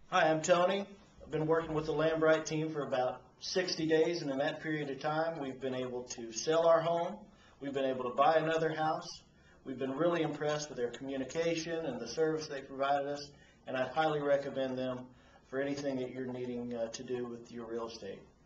Hi, I'm Tony. I've been working with the Lambright team for about 60 days, and in that period of time, we've been able to sell our home. We've been able to buy another house. We've been really impressed with their communication and the service they provided us, and I highly recommend them for anything that you're needing to do with your real estate.